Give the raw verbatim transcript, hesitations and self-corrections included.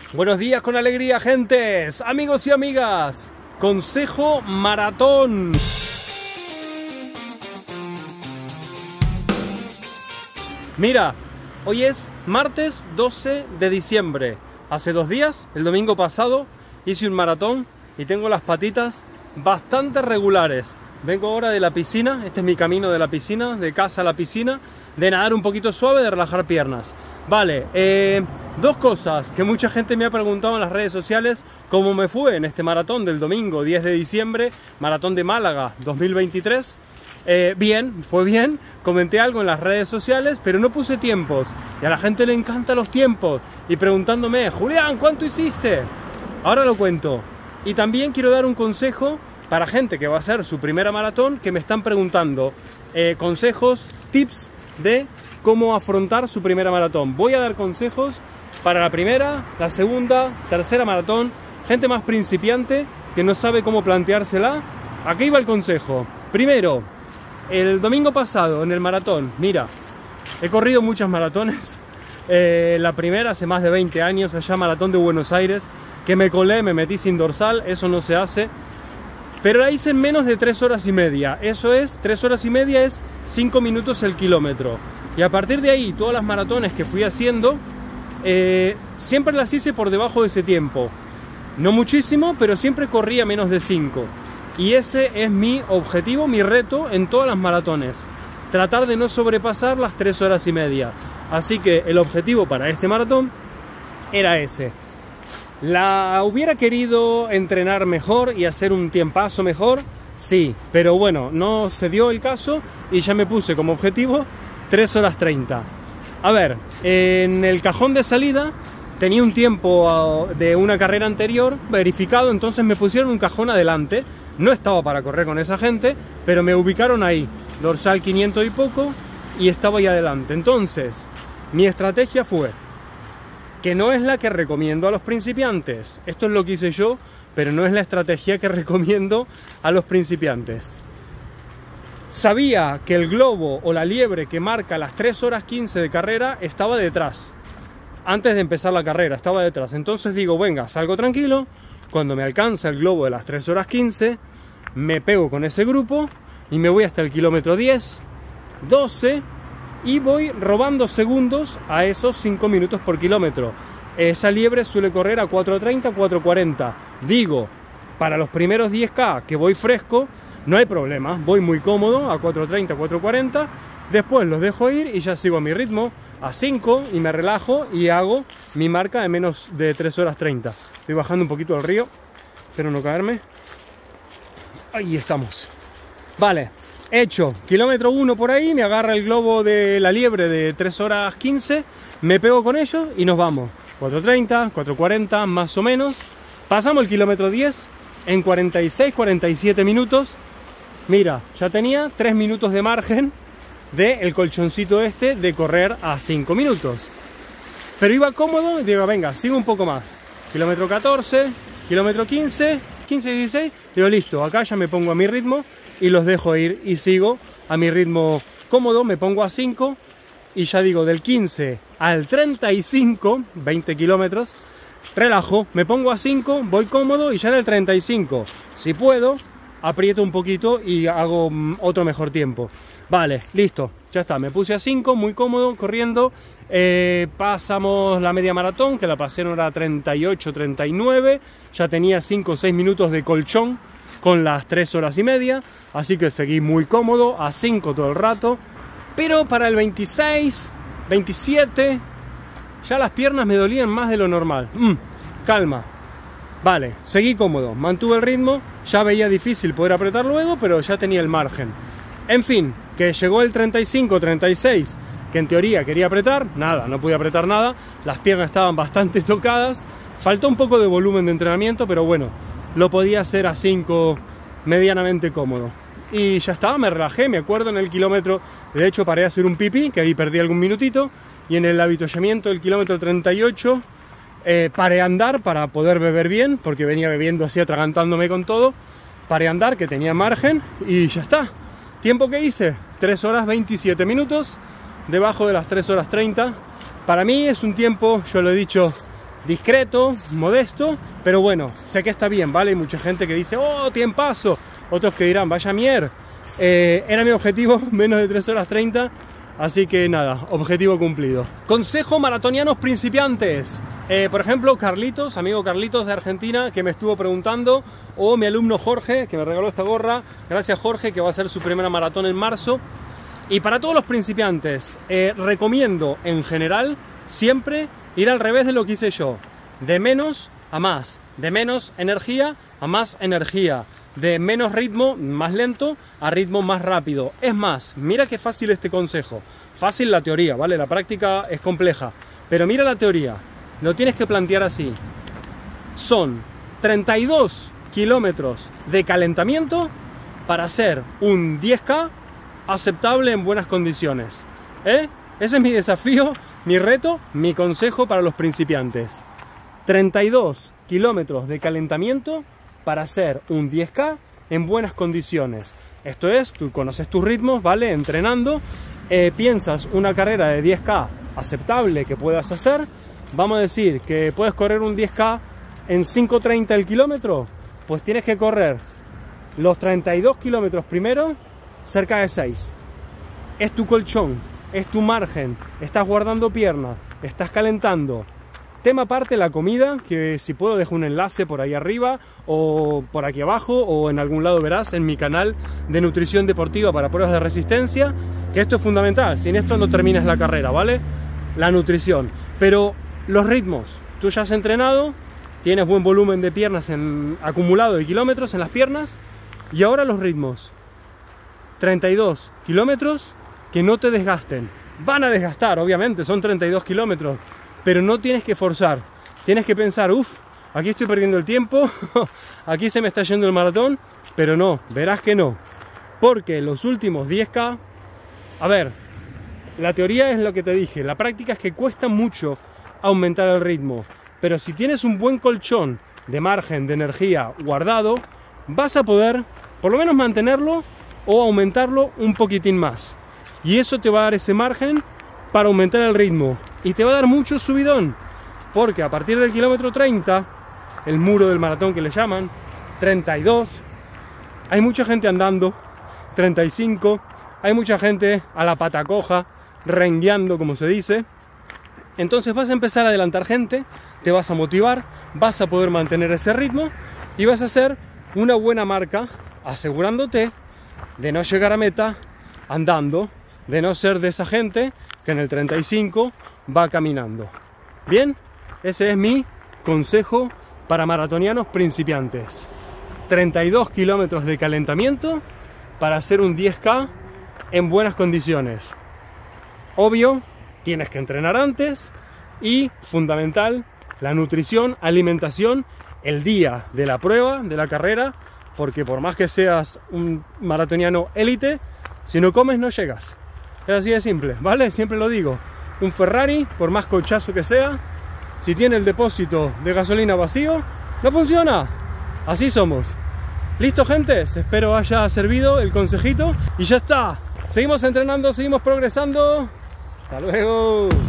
Buenos días con alegría, gentes, amigos y amigas. Consejo maratón. Mira, hoy es martes doce de diciembre. Hace dos días, el domingo pasado, hice un maratón y tengo las patitas bastante regulares. Vengo ahora de la piscina, este es mi camino de la piscina, de casa a la piscina, de nadar un poquito suave, de relajar piernas. Vale, eh, dos cosas que mucha gente me ha preguntado en las redes sociales, cómo me fue en este maratón del domingo diez de diciembre, maratón de Málaga dos mil veintitrés. Eh, bien, fue bien, comenté algo en las redes sociales, pero no puse tiempos. Y a la gente le encantan los tiempos. Y preguntándome, Julián, ¿cuánto hiciste? Ahora lo cuento. Y también quiero dar un consejo para gente que va a hacer su primera maratón, que me están preguntando eh, consejos, tips de cómo afrontar su primera maratón. Voy a dar consejos para la primera, la segunda, tercera maratón. Gente más principiante que no sabe cómo planteársela. Aquí va el consejo. Primero, el domingo pasado en el maratón, mira, he corrido muchas maratones. Eh, la primera hace más de veinte años, allá Maratón de Buenos Aires, que me colé, me metí sin dorsal, eso no se hace. Pero la hice en menos de tres horas y media. Eso es, tres horas y media es cinco minutos el kilómetro. Y a partir de ahí, todas las maratones que fui haciendo, eh, siempre las hice por debajo de ese tiempo. No muchísimo, pero siempre corría menos de cinco. Y ese es mi objetivo, mi reto en todas las maratones. Tratar de no sobrepasar las tres horas y media. Así que el objetivo para este maratón era ese. ¿La hubiera querido entrenar mejor y hacer un tiempazo mejor? Sí, pero bueno, no se dio el caso y ya me puse como objetivo tres horas treinta. A ver, en el cajón de salida tenía un tiempo de una carrera anterior verificado, entonces me pusieron un cajón adelante. No estaba para correr con esa gente, pero me ubicaron ahí, dorsal quinientos y poco, y estaba ahí adelante. Entonces, mi estrategia fue, que no es la que recomiendo a los principiantes. Esto es lo que hice yo, pero no es la estrategia que recomiendo a los principiantes. Sabía que el globo o la liebre que marca las tres horas quince de carrera estaba detrás. Antes de empezar la carrera, estaba detrás. Entonces digo, venga, salgo tranquilo. Cuando me alcanza el globo de las tres horas quince, me pego con ese grupo y me voy hasta el kilómetro diez, doce... y voy robando segundos a esos cinco minutos por kilómetro. Esa liebre suele correr a cuatro treinta, cuatro cuarenta. Digo, para los primeros diez K que voy fresco, no hay problema, voy muy cómodo a cuatro treinta, cuatro cuarenta. Después los dejo ir y ya sigo a mi ritmo, a cinco, y me relajo y hago mi marca de menos de tres horas treinta. Estoy bajando un poquito al río, espero no caerme. Ahí estamos. Vale. Hecho, kilómetro uno por ahí, me agarra el globo de la liebre de tres horas quince, me pego con ellos y nos vamos. cuatro treinta, cuatro cuarenta más o menos. Pasamos el kilómetro diez en cuarenta y seis, cuarenta y siete minutos. Mira, ya tenía tres minutos de margen del colchoncito este de correr a cinco minutos. Pero iba cómodo y digo, venga, sigo un poco más. Kilómetro catorce, kilómetro quince, quince, dieciséis. Digo, listo, acá ya me pongo a mi ritmo y los dejo ir y sigo a mi ritmo cómodo, me pongo a cinco y ya digo, del quince al treinta y cinco, veinte kilómetros, relajo, me pongo a cinco, voy cómodo y ya en el treinta y cinco, si puedo, aprieto un poquito y hago otro mejor tiempo. Vale, listo, ya está, me puse a cinco, muy cómodo, corriendo. Eh, pasamos la media maratón, que la pasé en hora treinta y ocho, treinta y nueve, ya tenía cinco o seis minutos de colchón con las tres horas y media, así que seguí muy cómodo, a cinco todo el rato. Pero para el veintiséis, veintisiete, ya las piernas me dolían más de lo normal. Mm, calma. Vale, seguí cómodo, mantuve el ritmo, ya veía difícil poder apretar luego, pero ya tenía el margen. En fin, que llegó el treinta y cinco, treinta y seis, que en teoría quería apretar, nada, no pude apretar nada, las piernas estaban bastante tocadas, faltó un poco de volumen de entrenamiento, pero bueno, lo podía hacer a cinco medianamente cómodo. Y ya estaba, me relajé, me acuerdo en el kilómetro, de hecho paré a hacer un pipí, que ahí perdí algún minutito, y en el avituallamiento del kilómetro treinta y ocho eh, paré a andar para poder beber bien, porque venía bebiendo así atragantándome con todo, paré a andar, que tenía margen, y ya está. Tiempo que hice, tres horas veintisiete minutos, debajo de las tres horas treinta. Para mí es un tiempo, yo lo he dicho discreto, modesto, pero bueno, sé que está bien, ¿vale? Hay mucha gente que dice, oh, tiempazo, otros que dirán, vaya mier. Eh, era mi objetivo, menos de tres horas treinta, así que nada, objetivo cumplido. Consejo maratonianos principiantes. Eh, por ejemplo, Carlitos, amigo Carlitos de Argentina, que me estuvo preguntando, o mi alumno Jorge, que me regaló esta gorra. Gracias, Jorge, que va a hacer su primera maratón en marzo. Y para todos los principiantes, eh, recomiendo en general siempre ir al revés de lo que hice yo. De menos a más, de menos energía a más energía, de menos ritmo, más lento, a ritmo más rápido. Es más, mira qué fácil este consejo. Fácil la teoría, ¿vale? La práctica es compleja. Pero mira la teoría. Lo tienes que plantear así. Son treinta y dos kilómetros de calentamiento para hacer un diez K aceptable en buenas condiciones. ¿Eh? Ese es mi desafío, mi reto, mi consejo para los principiantes. treinta y dos kilómetros de calentamiento para hacer un diez K en buenas condiciones. Esto es, tú conoces tus ritmos, ¿vale? Entrenando, eh, piensas una carrera de diez K aceptable que puedas hacer. Vamos a decir que puedes correr un diez K en cinco treinta el kilómetro, pues tienes que correr los treinta y dos kilómetros primero cerca de seis. Es tu colchón, es tu margen, estás guardando piernas, estás calentando. Tema aparte, la comida, que si puedo dejo un enlace por ahí arriba o por aquí abajo o en algún lado verás en mi canal de nutrición deportiva para pruebas de resistencia, que esto es fundamental, sin esto no terminas la carrera, ¿vale? La nutrición. Pero los ritmos, tú ya has entrenado, tienes buen volumen de piernas en, acumulado de kilómetros en las piernas, y ahora los ritmos. treinta y dos kilómetros que no te desgasten. Van a desgastar, obviamente, son treinta y dos kilómetros, pero no tienes que forzar. Tienes que pensar, uff, aquí estoy perdiendo el tiempo, aquí se me está yendo el maratón, pero no, verás que no. Porque los últimos diez K, a ver, la teoría es lo que te dije, la práctica es que cuesta mucho aumentar el ritmo, pero si tienes un buen colchón de margen de energía guardado, vas a poder por lo menos mantenerlo o aumentarlo un poquitín más, y eso te va a dar ese margen para aumentar el ritmo y te va a dar mucho subidón, porque a partir del kilómetro treinta, el muro del maratón que le llaman, treinta y dos, hay mucha gente andando, treinta y cinco, hay mucha gente a la pata coja, rengueando como se dice. Entonces vas a empezar a adelantar gente, te vas a motivar, vas a poder mantener ese ritmo y vas a hacer una buena marca, asegurándote de no llegar a meta andando, de no ser de esa gente que en el treinta y cinco va caminando. Bien, ese es mi consejo para maratonianos principiantes. treinta y dos kilómetros de calentamiento para hacer un diez K en buenas condiciones. Obvio, tienes que entrenar antes y, fundamental, la nutrición, alimentación, el día de la prueba, de la carrera, porque por más que seas un maratoniano élite, si no comes no llegas. Es así de simple, ¿vale? Siempre lo digo. Un Ferrari, por más cochazo que sea, si tiene el depósito de gasolina vacío, no funciona. Así somos. ¿Listo, gente? Espero haya servido el consejito y ya está. Seguimos entrenando, seguimos progresando. Hasta luego.